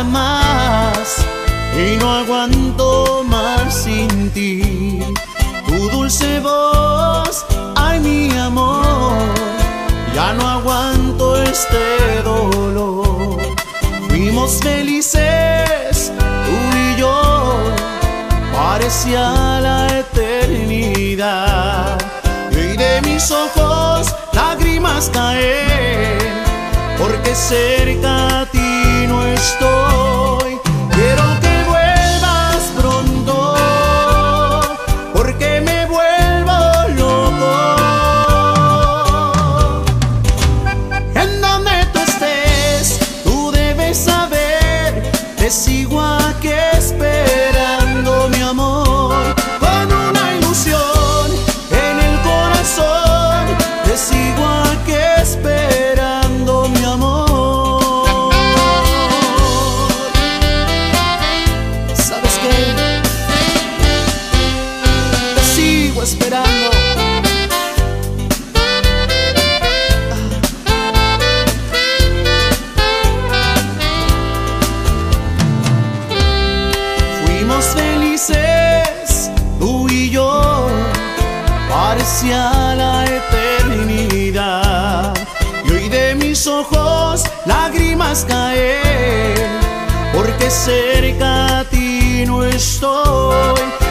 más y no aguanto más sin ti. Tu dulce voz, ay mi amor, ya no aguanto este dolor. Fuimos felices, tú y yo, parecía la eternidad. Y de mis ojos lágrimas caen, porque cerca a ti no estoy. Quiero que vuelvas pronto, porque me vuelvo loco. En donde tú estés, tú debes saber, te sigo aquí esperando, mi amor, con una ilusión en el corazón. Te sigo aquí esperando, mi amor. ¿Sabes qué? Te sigo esperando. Fuimos felices, tú y yo, parecía la eternidad. Y hoy de mis ojos lágrimas caen, porque cerca a ti no estoy.